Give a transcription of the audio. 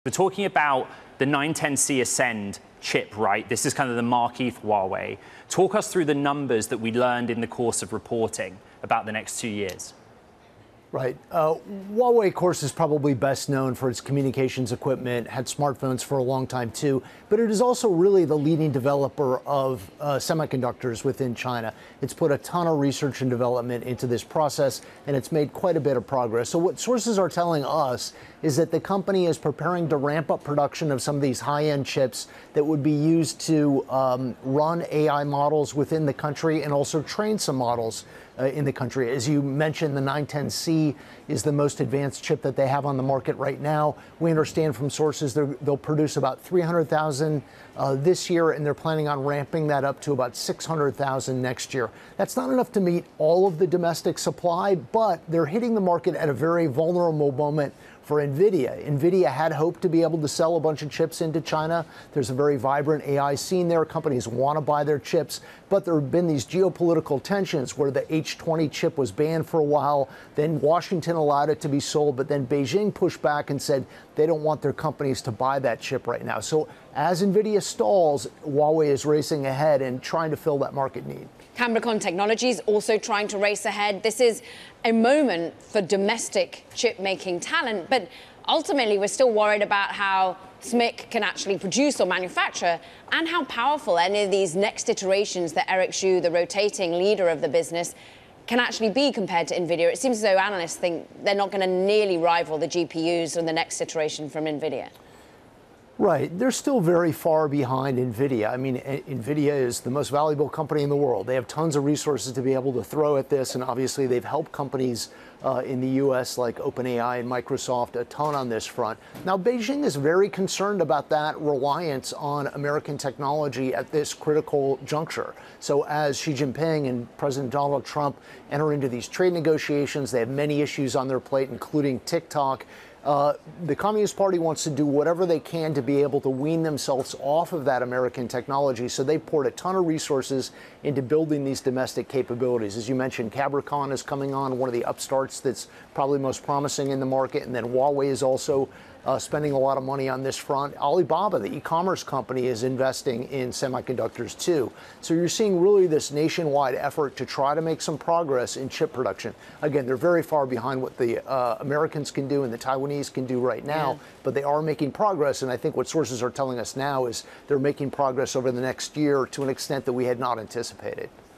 We're talking about the 910C Ascend chip, right? This is kind of the marquee for Huawei. Talk us through the numbers that we learned in the course of reporting about the next 2 years. Right. Huawei, of course, is probably best known for its communications equipment, had smartphones for a long time, too. But it is also really the leading developer of semiconductors within China. It's put a ton of research and development into this process, and it's made quite a bit of progress. So what sources are telling us is that the company is preparing to ramp up production of some of these high-end chips that would be used to run AI models within the country and also train some models in the country. As you mentioned, the 910C is the most advanced chip that they have on the market right now. We understand from sources they'll produce about 300,000 this year, and they're planning on ramping that up to about 600,000 next year. That's not enough to meet all of the domestic supply, but they're hitting the market at a very vulnerable moment for Nvidia. Nvidia had hoped to be able to sell a bunch of chips into China. There's a very vibrant AI scene there. Companies want to buy their chips, but there have been these geopolitical tensions where the H20 chip was banned for a while. Then Washington allowed it to be sold, but then Beijing pushed back and said they don't want their companies to buy that chip right now. So as Nvidia stalls, Huawei is racing ahead and trying to fill that market need. Bloomberg Technology is also trying to race ahead. This is a moment for domestic chip-making talent, but ultimately we're still worried about how SMIC can actually produce or manufacture and how powerful any of these next iterations that Eric Xu, the rotating leader of the business, can actually be compared to Nvidia. It seems as though analysts think they're not going to nearly rival the GPUs in the next iteration from Nvidia. Right. They're still very far behind Nvidia. I mean, Nvidia is the most valuable company in the world. They have tons of resources to be able to throw at this, and obviously they've helped companies in the U.S. like OpenAI and Microsoft a ton on this front. Now, Beijing is very concerned about that reliance on American technology at this critical juncture. So as Xi Jinping and President Donald Trump enter into these trade negotiations, they have many issues on their plate, including TikTok. The Communist Party wants to do whatever they can to be able to wean themselves off of that American technology. So they poured a ton of resources into building these domestic capabilities. As you mentioned, Cabricon is coming on, one of the upstarts that's probably most promising in the market. And then Huawei is also spending a lot of money on this front. Alibaba, the e-commerce company, is investing in semiconductors too. So you're seeing really this nationwide effort to try to make some progress in chip production. Again, they're very far behind what the Americans can do and the Taiwanese can do right now, but they are making progress. And I think what sources are telling us now is they're making progress over the next year to an extent that we had not anticipated.